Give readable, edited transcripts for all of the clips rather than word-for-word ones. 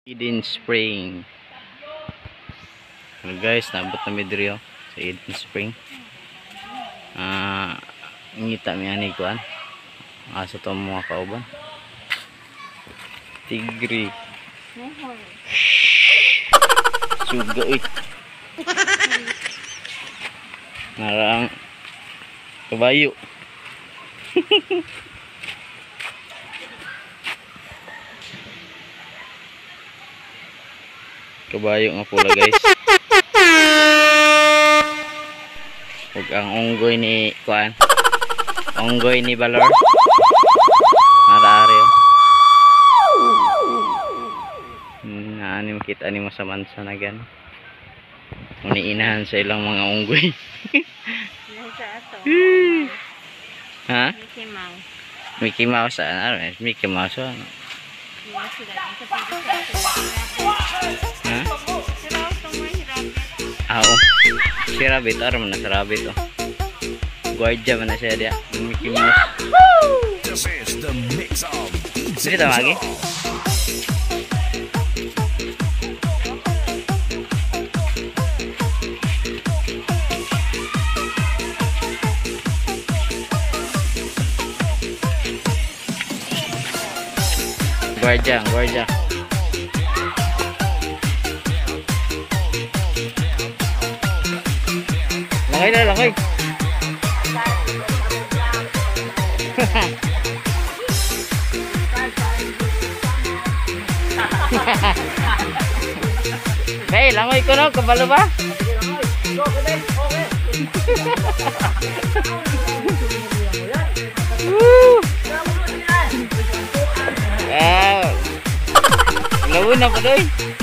Eden Spring. Hello guys, naabot na midrio sa Eden Spring. Ngita mi ani kuan. Asa to mga kauban. Tigri. Suga it. Narang kabayo. Kabayo nga pula guys. Ug ang unggoy ni kuan. Unggoy ni Balor. Naraaryo. Naani makita ni mo sa mansa na gan. Muniinahan sa ilang mga unggoy. Sa ato. Ha? Mickey Mouse. Mickey Mouse ano? Mickey Mouse ano? Ha? Oo. Si Rabbit, araw na sa Rabbit oh. Guardia man na siya dia. Mickey Mouse. This is the mix of Sige tawagi. Guardia. Langay. Hey, langoy ko no, kabalo ba? Lawon ako doy.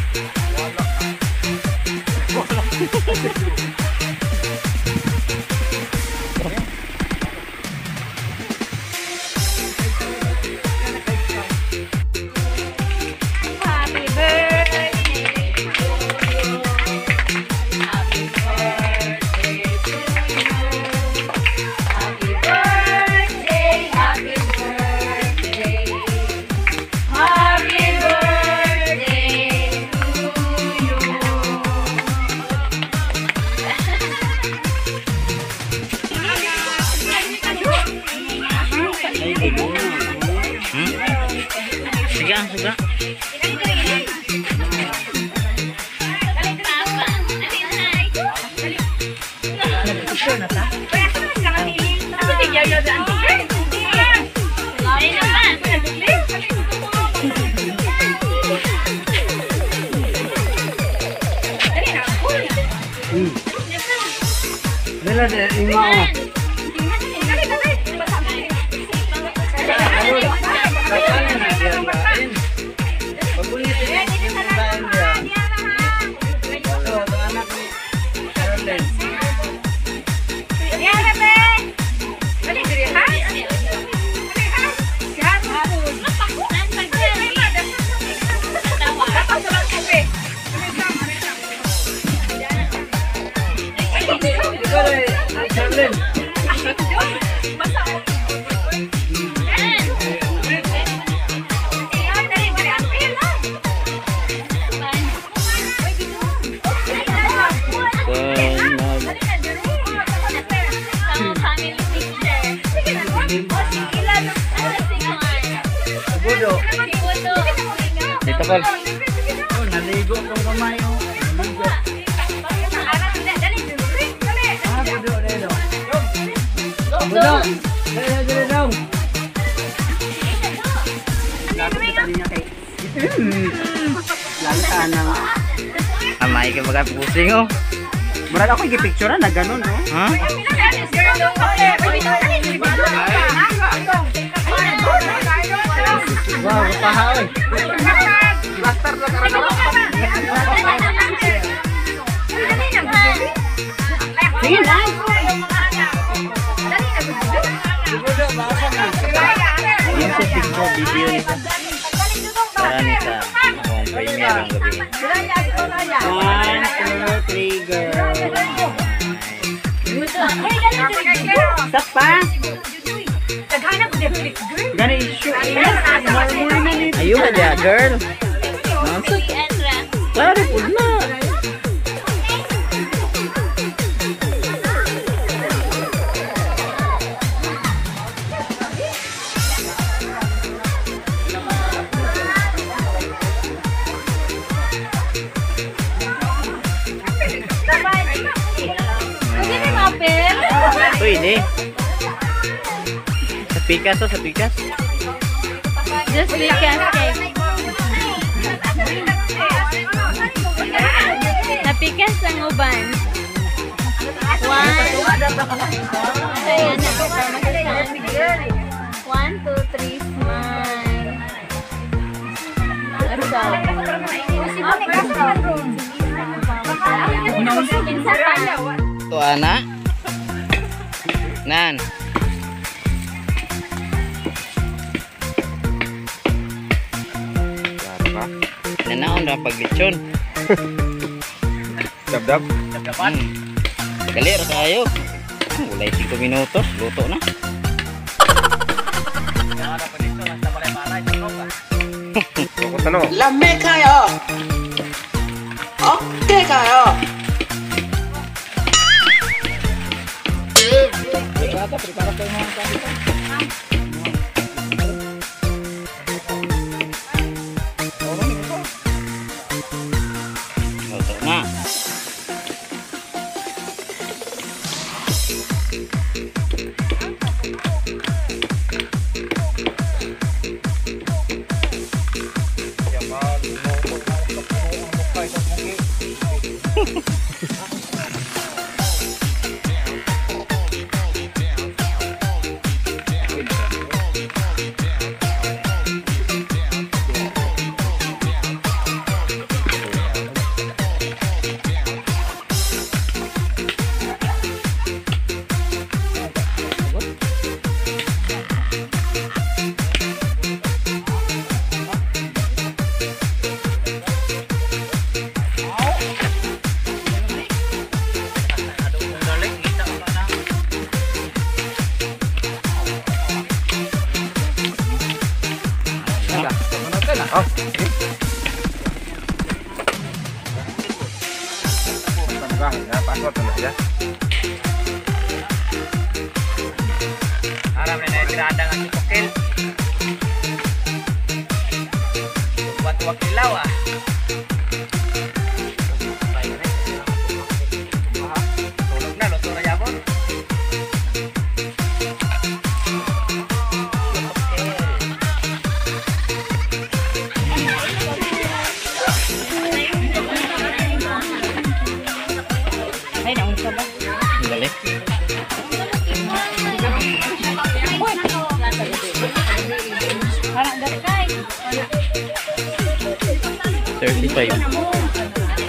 Suga. Dito Paul. Naligo kang kamay oh. Budo. Dali daw. Lantanan. Amay ka baga pusing oh. Murag ako i-picturean na ganun no. Ha? Wow, pahaoy. Plaster na karana. Sige na. Budo basa na. Yung sa TikTok video nito. Para nito akong premiere ang gabi. 1, 2, 3 girl. Stop pa. Gani issue. Ayun na dia, girl. Uyan ra. Dari po na. Pwede na mapel. Pwede. Sa pikas o, sa pikas. Just because cake. Napikas ang uban. One, two, three, smile. Ito, anak. Nan. Nanaon na paglitsyon. Dab-dab. Galir tayo. Walay 5 minutos. Luto na. Ako tanong. Lame kayo. Okay kayo. Luto na. Oh, sige. Pasok na ya. Aram na tirada nga si Pokil. Buat wakilaw ah. Tulog na, luto na yapon. Dali. Parang dakay. 35.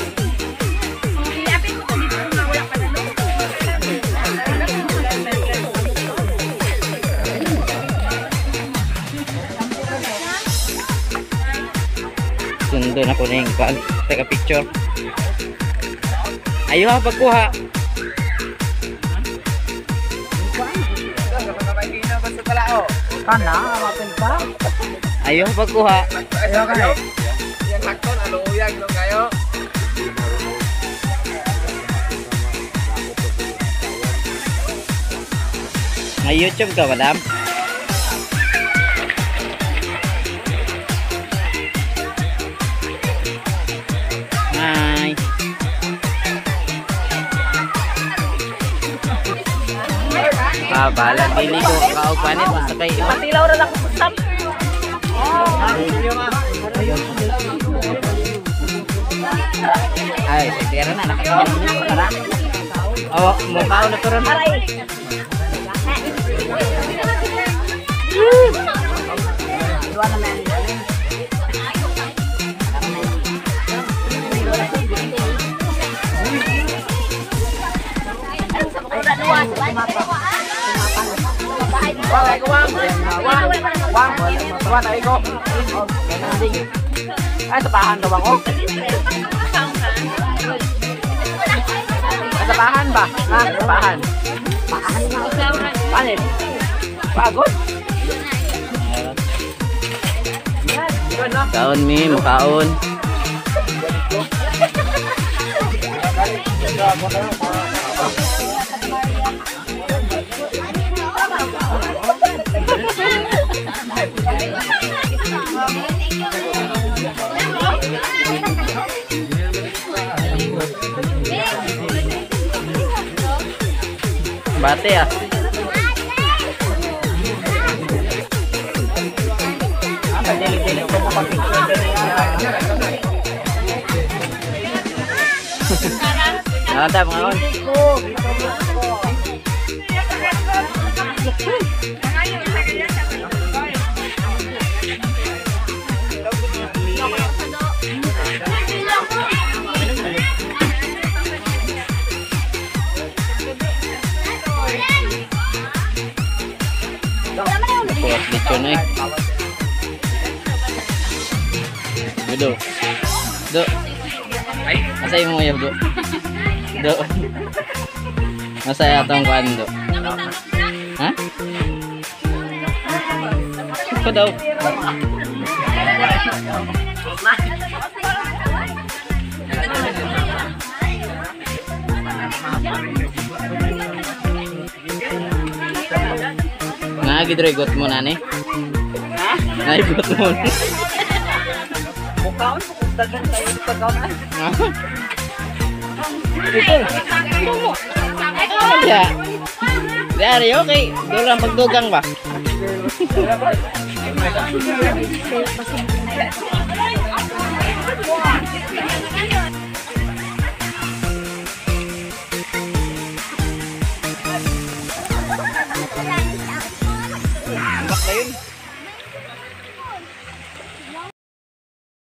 Sundo na ko na yung teka picture. Ayaw ha pagkuha. Kana, mapel ka. Ayaw ha pagkuha. Ayaw ka eh. Yang lakon, alo uyang dong kayo. May YouTube ka, madam? Hi. Balang dili ko kaog panit basta kay Patilaw ra ako sa ay tira na nakakita. Oh, mukha na to ron. Dua na man. Wala iko. Ay, tapahan daw ako. Ay, tapahan ba? Ha, tapahan. Paano? Pagod? Kaon mi, makaon. Bate ah. Dili-dili ko mapapicture din niya. Nada mga kaon. Puas lechon eh. Do. Do. Asay mo yab do. Do. Masaya atong kuan do. Ha? Ko daw. Nagidregot mo na ni. Ha? Naigot mo. Mukaon ko dagan tayo pagkaon. Ya. Dari okay. Durang pagdugang ba? Bak na yun.